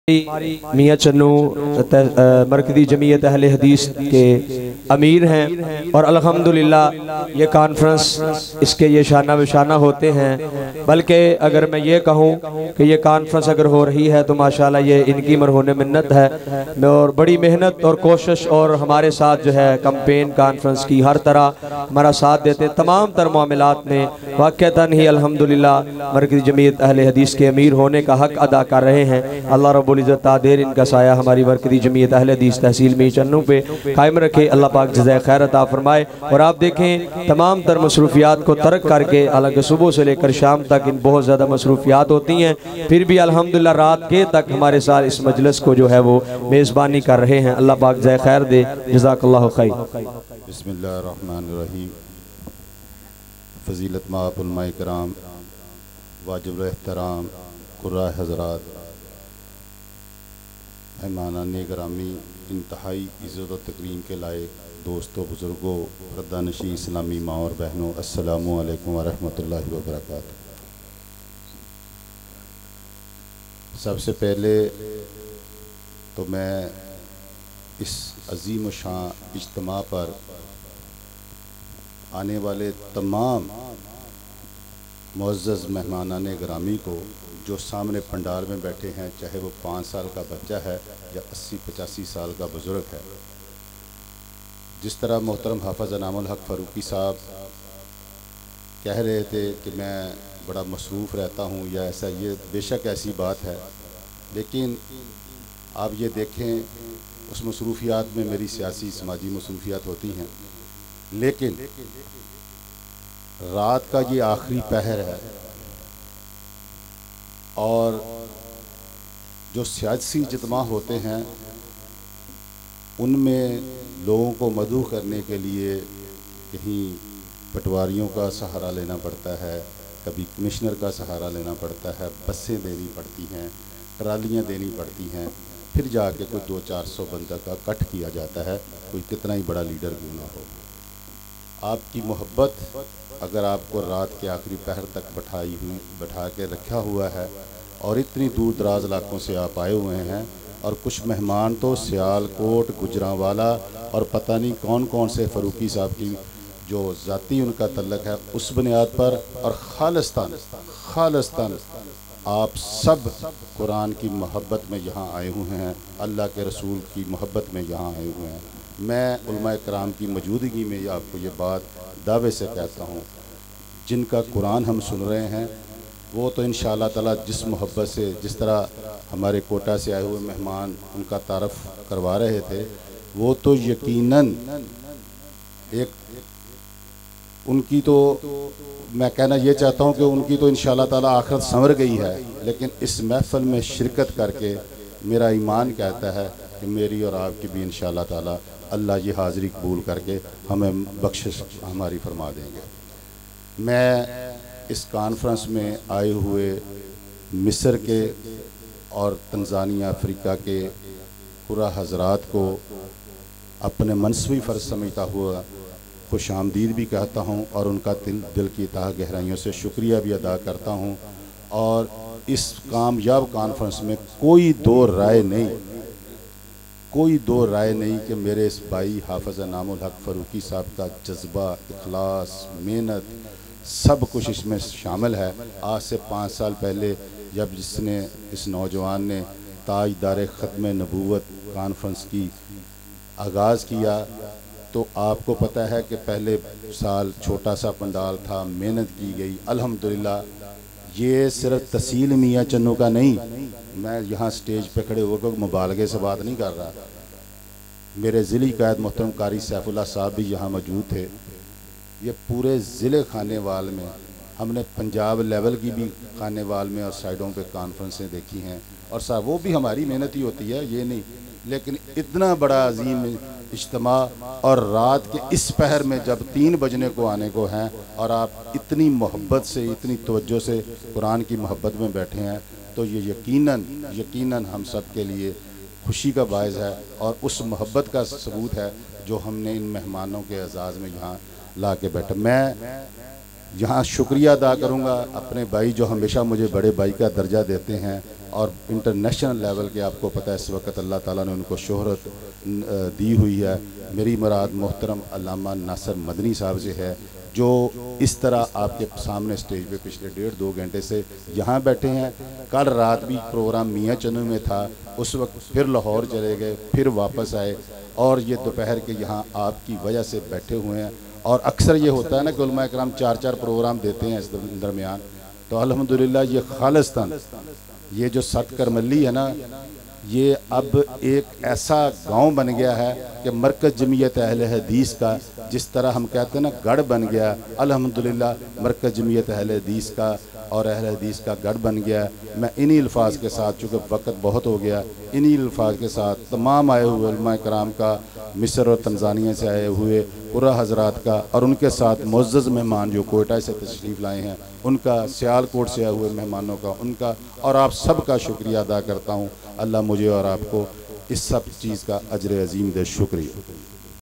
मियाँ चन्नू मरकज़ी जमीयत अहले हदीस के अमीर हैं और अल्हम्दुलिल्लाह ये कॉन्फ्रेंस इसके ये शाना बशाना होते हैं। बल्कि अगर मैं ये कहूँ कि ये कॉन्फ्रेंस अगर हो रही है तो माशाल्लाह ये इनकी मरहून मिन्नत है और बड़ी मेहनत और कोशिश और हमारे साथ जो है कैंपेन कॉन्फ्रेंस की हर तरह हमारा साथ देते तमाम तर मामलात में वाक़तन ही अल्हम्दुलिल्लाह मरकज़ी जमीयत अहले हदीस के अमीर होने का हक़ अदा कर रहे हैं। अल्लाह रब्बुल इज़्ज़त तादेर इनका साया हमारी मरकज़ी जमीयत अहले हदीस तहसील में चन्नू पे कायम रखे। अल्लाह पाक जज़ाए खैर अता फरमाए। और आप देखें तमाम तर मसरूफियात को तर्क करके, हालांकि सुबह से लेकर शाम तक इन बहुत ज़्यादा मसरूफियात होती हैं, फिर भी अल्हम्दुलिल्लाह रात के तक हमारे साथ इस मजलिस को जो है वो मेज़बानी कर रहे हैं। अल्लाह पाक जज़ाए खैर दे। जज़ाकल्लाहु खैर। बिस्मिल्लाहिर्रहमानिर्रहीम। फ़ज़ीलत माप उलमाए किराम, वाजिब एहतराम कुर्रा हज़रात, मेहमानाने गिरामी, इंतहाई इज़्ज़त व तकरीम के लायक दोस्तों, बुज़ुर्गों, पर्दानशीं इस्लामी माँ और बहनों, अस्सलामु अलैकुम व रहमतुल्लाहि व बरकातुहू। सबसे पहले तो मैं इस अज़ीम शान इज्तिमा पर आने वाले तमाम मुअज़्ज़ज़ मेहमानाने गिरामी को जो सामने पंडाल में बैठे हैं, चाहे वो 5 साल का बच्चा है या 80-85 साल का बुज़ुर्ग है, जिस तरह मोहतरम हाफ़िज़ अनामुल हक़ फ़ारूकी साहब कह रहे थे कि मैं बड़ा मसरूफ़ रहता हूँ या ऐसा, ये बेशक ऐसी बात है, लेकिन आप ये देखें उस मसरूफ़ियात में मेरी सियासी समाजी मसरूफ़ियात होती हैं, लेकिन रात का ये आखिरी पहर है और जो सियासी इज्तिमा होते हैं उनमें लोगों को मदऊ करने के लिए कहीं पटवारियों का सहारा लेना पड़ता है, कभी कमिश्नर का सहारा लेना पड़ता है, बसें देनी पड़ती हैं, ट्रालियाँ देनी पड़ती हैं, फिर जाके कोई 200-400 बंदा का कट किया जाता है, कोई कितना ही बड़ा लीडर क्यों ना हो। आपकी मोहब्बत अगर आपको रात के आखिरी पहर तक बैठा के रखा हुआ है और इतनी दूर दराज इलाकों से आप आए हुए हैं, और कुछ मेहमान तो सियालकोट, गुजरांवाला और पता नहीं कौन कौन से फ़ारूकी साहब की जो ज़ाती उनका तल्लक है उस बुनियाद पर, और खालिस्तान आप सब कुरान की मोहब्बत में यहाँ आए हुए हैं, अल्लाह के रसूल की मोहब्बत में यहाँ आए हुए हैं। मैं उलमाए कराम की मौजूदगी में आपको ये बात दावे से कहता हूँ, जिनका कुरान हम सुन रहे हैं वो तो इंशाअल्लाह ताला जिस मोहब्बत से, जिस तरह हमारे कोटा से आए हुए मेहमान उनका तारफ़ करवा रहे थे, वो तो यकीनन एक उनकी तो मैं कहना ये चाहता हूँ कि उनकी तो इंशाअल्लाह ताला आखिरत संवर गई है, लेकिन इस महफ़िल में शिरकत करके मेरा ईमान कहता है कि मेरी और आपकी भी इंशाअल्लाह ताला अल्लाह ये हाज़िरी कबूल करके हमें बख्शिश हमारी फरमा देंगे। मैं इस कॉन्फ्रेंस में आए हुए मिस्र के और तंजानिया, अफ्रीका के पूरा हज़रात को अपने मनसवी फ़र्ज़ समझता हुआ खुशामदीद भी कहता हूँ और उनका दिल की तह गहराइयों से शुक्रिया भी अदा करता हूँ। और इस कामयाब कॉन्फ्रेंस में कोई दो राय नहीं कि मेरे इस भाई हाफ़िज़ अनामुल हक़ फ़ारूकी साहब का जज्बा, इखलास, मेहनत सब कुछ इसमें शामिल है। आज से 5 साल पहले जब इस नौजवान ने ताजदार ख़त्म नबूवत कॉन्फ्रेंस की आगाज़ किया, तो आपको पता है कि पहले साल छोटा सा पंडाल था, मेहनत की गई, अल्हम्दुलिल्लाह। ये सिर्फ तहसील मियाँ चन्नू का नहीं, मैं यहाँ स्टेज पे खड़े होकर मुबालगे से बात नहीं कर रहा, मेरे ज़िली कायद मोहतरम कारी सैफुल्लाह साहब भी यहाँ मौजूद थे। ये पूरे ज़िले खानेवाल में हमने पंजाब लेवल की भी खानेवाल में और साइडों पे कॉन्फ्रेंसें देखी हैं, और साहब वो भी हमारी मेहनत ही होती है, ये नहीं, लेकिन इतना बड़ा अजीम इज्तिमा और रात के इस पहर में जब 3 बजने को आने को हैं और आप इतनी मोहब्बत से, इतनी तवज्जो से कुरान की मोहब्बत में बैठे हैं, तो ये यकीनन हम सब के लिए खुशी का बायस है और उस मोहब्बत का सबूत है जो हमने इन मेहमानों के एजाज़ में यहाँ ला के बैठा। मैं यहाँ शुक्रिया अदा करूँगा अपने भाई जो हमेशा मुझे बड़े भाई का दर्जा देते हैं और इंटरनेशनल लेवल के, आपको पता है इस वक्त अल्लाह ताला ने उनको शोहरत दी हुई है। मेरी मुराद मोहतरम अल्लामा नासिर मदनी साहब से है, जो इस तरह आपके सामने स्टेज पे पिछले 1.5-2 घंटे से यहाँ बैठे हैं। कल रात भी प्रोग्राम मियाँ चन्नू में था, उस वक्त फिर लाहौर चले गए, फिर वापस आए और ये दोपहर के यहाँ आपकी वजह से बैठे हुए हैं। और अक्सर ये होता है ना कि उलमा इकराम 4-4 प्रोग्राम देते हैं इस दरमियान, तो अल्हम्दुलिल्लाह ये खालिस्तान, ये जो सत करमली है ना, ये अब एक ऐसा गांव बन गया है कि मरकज़ जमीयत अहले हदीस का, जिस तरह हम कहते हैं ना गढ़ बन गया, अल्हम्दुलिल्लाह मरकज़ जमीयत अहले हदीस का और अहले हदीस का गढ़ बन गया। मैं इन्हीं अल्फाज के साथ, चूँकि वक्त बहुत हो गया, इन्हीं अल्फाज के साथ तमाम आए हुए उलमा कराम का, मिस्र और तंजानिया से आए हुए पूरा हजरात का, और उनके साथ मुअज़्ज़ज़ मेहमान जो कोयटा से तशरीफ़ लाए हैं उनका, सियालकोट से आए हुए मेहमानों का, उनका और आप सब का शुक्रिया अदा करता हूँ। अल्लाह मुझे और आपको इस सब चीज़ का अजर अज़ीम दे। शुक्रिया।